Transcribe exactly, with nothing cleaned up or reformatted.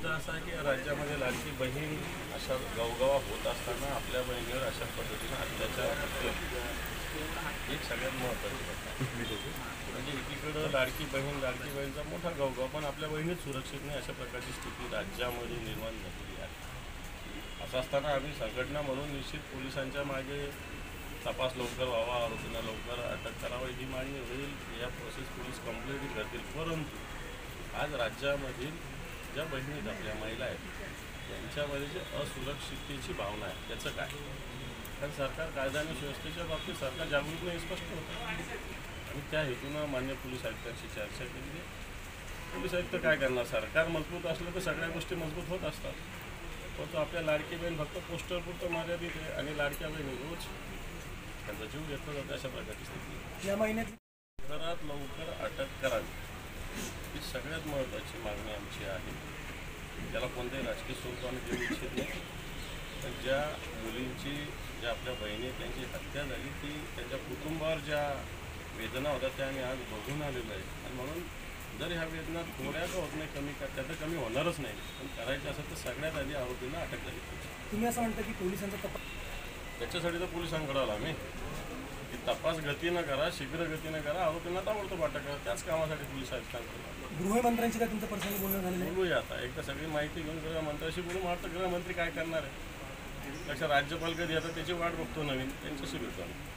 मुद्दा असा आहे की राज्यामध्ये लाडकी बहीण अशा गावगावा होत असताना आपल्या बहिणीवर अशा पद्धतीनं अत्याचार होतो. एक सगळ्यात महत्त्वाची गोष्ट म्हणजे एकीकडं लाडकी बहीण लाडकी बहीणचा मोठा गावगाव, पण आपल्या बहिणीच सुरक्षित नाही अशा प्रकारची स्थिती राज्यामध्ये निर्माण झालेली आहे. असं असताना आम्ही संघटना म्हणून निश्चित पोलिसांच्या मागे तपास लवकर व्हावा, आरोपींना लवकर अटक करावी ही मागणी होईल. या प्रोसेस पोलीस कंप्लीट करतील. परंतु आज राज्यामधील ज्या बहिणी आपल्या महिला आहेत यांच्यामध्ये जे असुरक्षिततेची भावना आहे त्याचं काय? कारण सरकार कायदा आणि सुव्यवस्थेच्या बाबतीत सरकार जागरूक नाही स्पष्ट होतं आणि त्या हेतूनं मान्य पोलीस आयुक्तांशी चर्चा केली. पोलीस आयुक्त काय करणार? सरकार मजबूत असलं तर सगळ्या गोष्टी मजबूत होत असतात, परंतु आपल्या लाडकी बहीण फक्त पोस्टरपुरतं मर्यादित आहे आणि लाडक्या बहिणी रोज त्यांचा जीव घेतला जातो. अशा प्रकारची स्थिती या महिन्यात लवकरात लवकर अटक करावी ही सगळ्यात महत्त्वाची मागणी आमची आहे. त्याला कोणत्याही राजकीय स्वरूप आम्ही देऊ इच्छित नाही. पण ज्या मुलींची ज्या आपल्या बहिणी त्यांची हत्या झाली ती त्यांच्या कुटुंबावर ज्या वेदना होत्या त्या आम्ही आज बघून आलेलो आहे आणि म्हणून जर ह्या वेदना थोड्या का होत नाही कमी का त्या तर कमी होणारच नाही, पण करायचं असेल तर सगळ्यात आधी आरोपींना अटक झाली पाहिजे. तुम्ही असं म्हणता की पोलिसांचा तपास त्याच्यासाठी तर पोलिसांकडे आला आम्ही की तपास गतीनं करा, शीघ्र गतीनं करा, आरोपींना ताबडतोब अटक करा. त्याच कामासाठी पोलीस आयुक्तांकडे गृहमंत्र्यांची काय तुमचं पर्सनली बोलणं झालेलं आहे? बोलूया आता एकदा सगळी माहिती घेऊन गृहमंत्र्याशी बोलू. महाराष्ट्र गृहमंत्री काय करणार आहे? लक्ष राज्यपाल कधी येतात त्याची वाट बघतो नवीन, त्यांच्याशी भेटतो आम्ही.